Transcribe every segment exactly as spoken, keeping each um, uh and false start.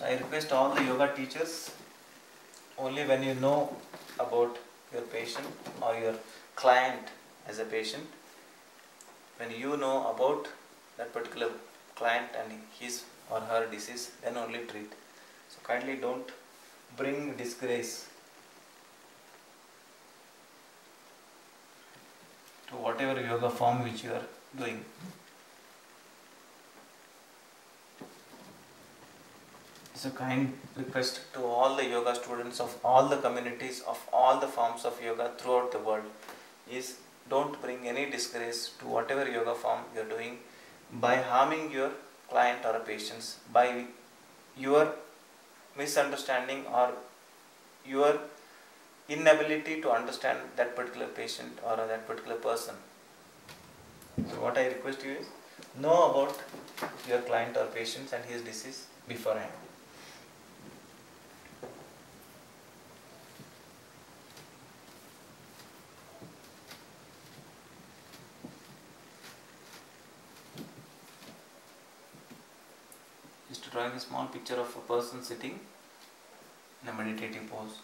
So I request all the yoga teachers, only when you know about your patient or your client as a patient, when you know about that particular client and his or her disease, then only treat. So kindly don't bring disgrace to whatever yoga form which you are doing. It's a kind request to all the yoga students of all the communities of all the forms of yoga throughout the world, is don't bring any disgrace to whatever yoga form you are doing by harming your client or patients, by your misunderstanding or your inability to understand that particular patient or that particular person. So what I request you is, know about your client or patients and his disease beforehand. Just drawing a small picture of a person sitting in a meditative pose.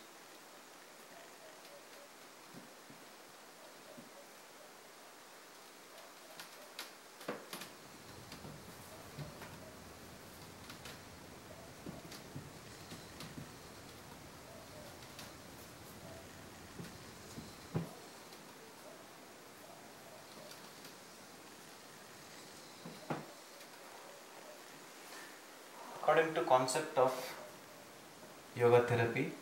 According to concept of yoga therapy,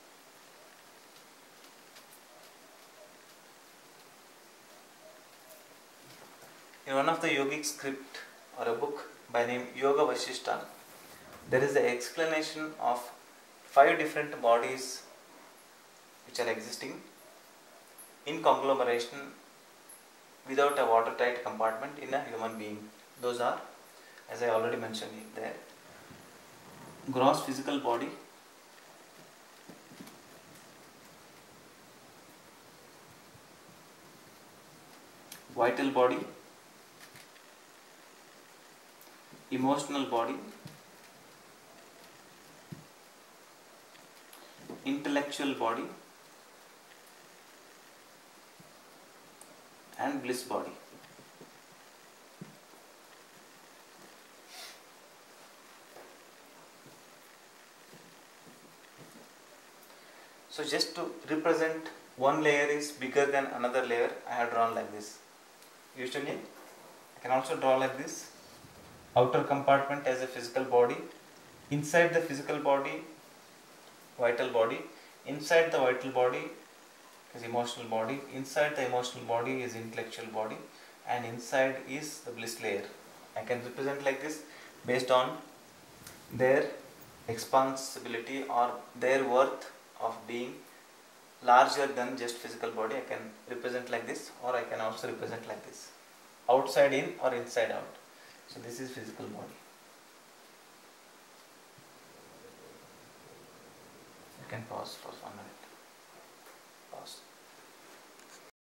in one of the yogic script or a book by name Yoga Vasishta, there is an explanation of five different bodies which are existing in conglomeration without a watertight compartment in a human being. Those are, as I already mentioned there, gross physical body, vital body, emotional body, intellectual body, and bliss body. So just to represent one layer is bigger than another layer, I have drawn like this. Usually I can also draw like this. Outer compartment as a physical body, inside the physical body, vital body, inside the vital body is emotional body, inside the emotional body is intellectual body, and inside is the bliss layer. I can represent like this based on their expansibility or their worth of being larger than just physical body. I can represent like this, or I can also represent like this, outside in or inside out. So this is physical body. You can pause for one minute.